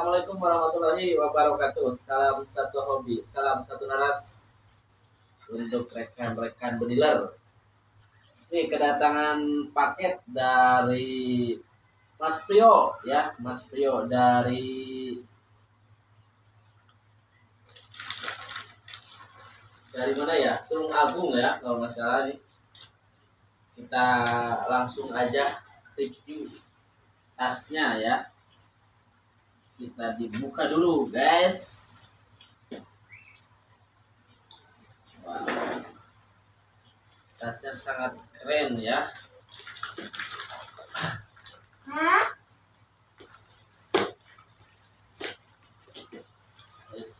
Assalamualaikum warahmatullahi wabarakatuh. Salam satu hobi, salam satu naras untuk rekan-rekan bediler. Ini kedatangan paket dari Mas Prio ya, Mas Prio dari mana ya? Tulung Agung ya kalau nggak salah nih. Kita langsung aja review tasnya ya. Kita dibuka dulu guys. Wow. Tasnya sangat keren ya. Yes.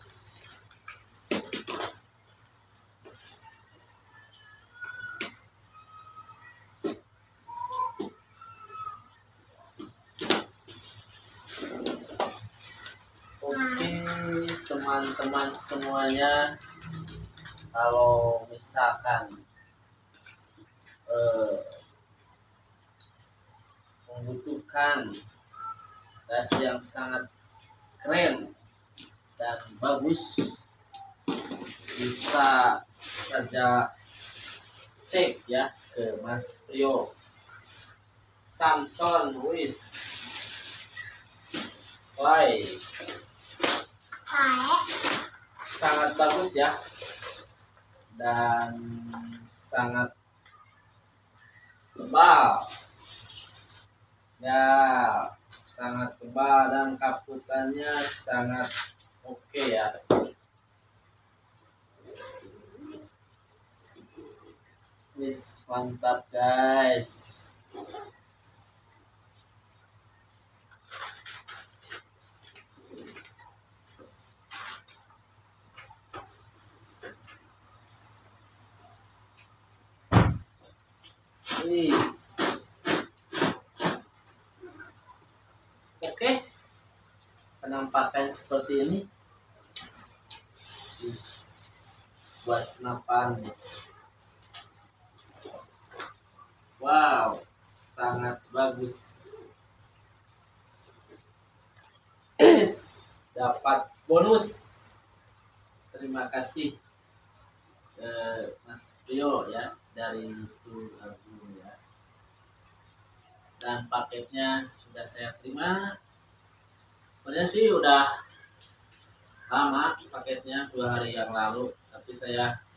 Oke teman-teman semuanya, kalau misalkan membutuhkan tas yang sangat keren dan bagus, bisa saja cek ya ke Mas Prio Samson Wis. Why? Sangat bagus ya, dan sangat tebal ya, sangat tebal, dan kaputannya sangat oke ya. Wis mantap guys. Oke, penampakan seperti ini buat senapan. Wow, sangat bagus. Dapat bonus. Terima kasih Mas Prio ya dari Tulung Agung ya. Dan paketnya sudah saya terima. Sebenarnya sih udah lama paketnya, 2 hari yang lalu, tapi saya